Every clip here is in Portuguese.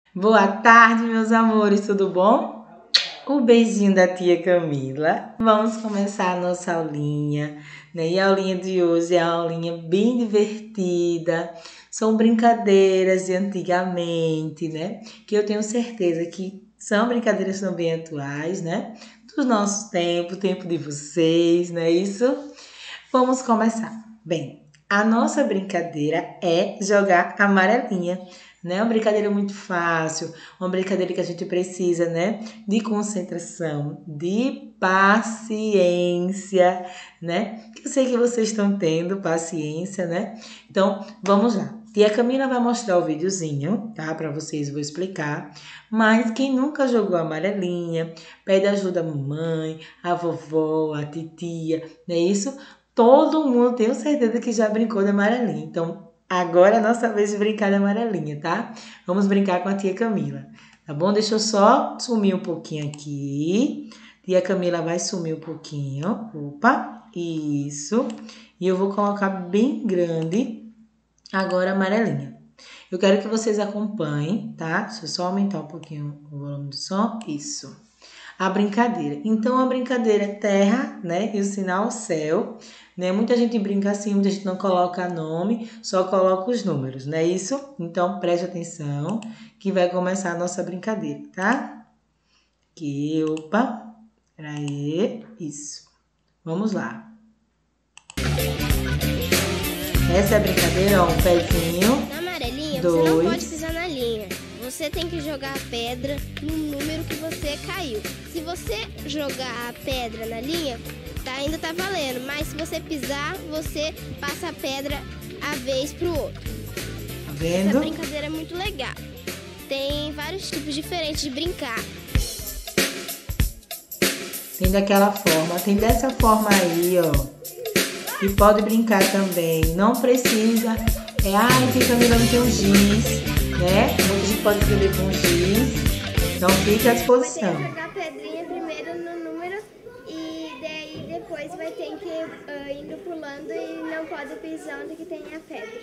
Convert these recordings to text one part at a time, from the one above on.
Boa tarde, meus amores, tudo bom? Um beijinho da tia Camila. Vamos começar a nossa aulinha, né? E a aulinha de hoje é uma aulinha bem divertida. São brincadeiras de antigamente, né? Que eu tenho certeza que são brincadeiras também atuais, né? Do nosso tempo, tempo de vocês, não é isso? Vamos começar. Bem, a nossa brincadeira é jogar amarelinha, né? Uma brincadeira muito fácil, uma brincadeira que a gente precisa, né? De concentração, de paciência, né? Eu sei que vocês estão tendo paciência, né? Então, vamos lá. Tia Camila vai mostrar o videozinho, tá? Para vocês, vou explicar. Mas quem nunca jogou amarelinha, pede ajuda à mamãe, à vovó, à titia, não é isso? Todo mundo, tenho certeza que já brincou de amarelinha. Então, agora é a nossa vez de brincar de amarelinha, tá? Vamos brincar com a tia Camila, tá bom? Deixa eu só sumir um pouquinho aqui. Tia Camila vai sumir um pouquinho. Opa, isso. E eu vou colocar bem grande agora a amarelinha. Eu quero que vocês acompanhem, tá? Deixa eu só aumentar um pouquinho o volume do som. Isso. A brincadeira. Então, a brincadeira é terra, né? E o sinal céu, né? Muita gente brinca assim, muita gente não coloca nome, só coloca os números, não é isso? Então, preste atenção que vai começar a nossa brincadeira, tá? Aqui, opa, peraí, isso. Vamos lá. Essa é a brincadeira, ó, um pezinho. Na amarelinha, dois. Você não pode pisar na linha. Você tem que jogar a pedra no número que você caiu. Se você jogar a pedra na linha, ainda tá valendo. Mas se você pisar, você passa a pedra a vez pro outro. Tá vendo? Essa brincadeira é muito legal. Tem vários tipos diferentes de brincar. Tem daquela forma, tem dessa forma aí, ó. E pode brincar também. Não precisa. Ai, tia Camila não tem um giz, né? Muita gente pode escrever com giz. Então fique à disposição. Vai ter que jogar a pedrinha primeiro no número e daí depois vai ter que ir indo pulando e não pode pisar onde que tem a pedra.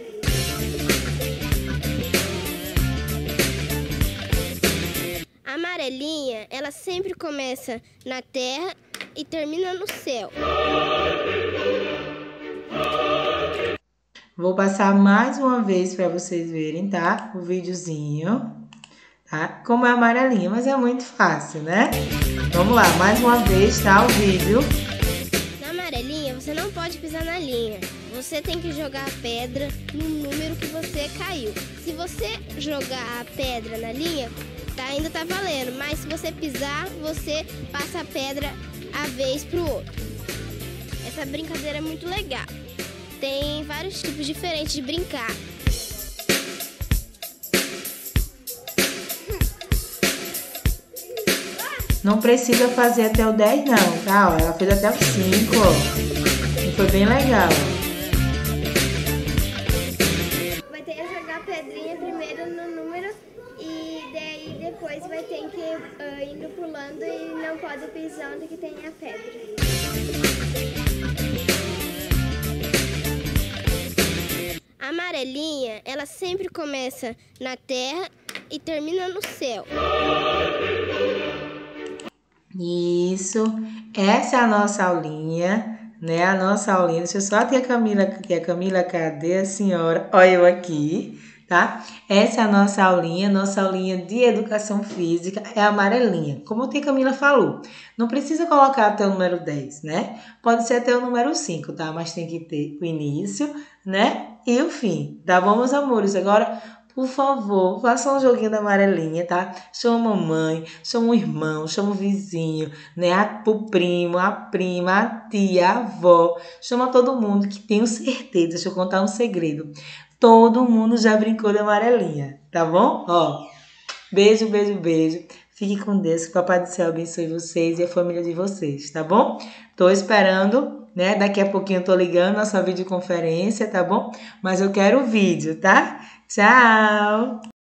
A amarelinha, ela sempre começa na terra e termina no céu. Vou passar mais uma vez para vocês verem, tá? O videozinho, tá? Como é amarelinho, mas é muito fácil, né? Vamos lá, mais uma vez, tá? O vídeo. Na amarelinha, você não pode pisar na linha. Você tem que jogar a pedra no número que você caiu. Se você jogar a pedra na linha, ainda tá valendo. Mas se você pisar, você passa a pedra a vez pro outro. Essa brincadeira é muito legal. Tem vários tipos diferentes de brincar. Não precisa fazer até o 10 não, tá? Ó, ela fez até o 5, ó. E foi bem legal. Vai ter que jogar a pedrinha primeiro no número e daí depois vai ter que ir indo pulando e não pode pisar onde que tem a pedra. A amarelinha, ela sempre começa na terra e termina no céu. Isso. Essa é a nossa aulinha, né? A nossa aulinha. Deixa eu só a tia Camila, cadê a senhora? Olha eu aqui, tá? Essa é a nossa aulinha de educação física, é a amarelinha. Como a tia Camila falou, não precisa colocar até o número 10, né? Pode ser até o número 5, tá? Mas tem que ter o início, né? E o fim, tá bom, meus amores? Agora, por favor, faça um joguinho da amarelinha, tá? Chama a mamãe, chama o irmão, chama o vizinho, né? O primo, a prima, a tia, a avó. Chama todo mundo que tenho certeza, deixa eu contar um segredo. Todo mundo já brincou de amarelinha, tá bom? Ó, beijo, beijo, beijo. Fique com Deus, que o Papai do Céu abençoe vocês e a família de vocês, tá bom? Tô esperando, né? Daqui a pouquinho eu tô ligando nossa videoconferência, tá bom? Mas eu quero o vídeo, tá? Tchau!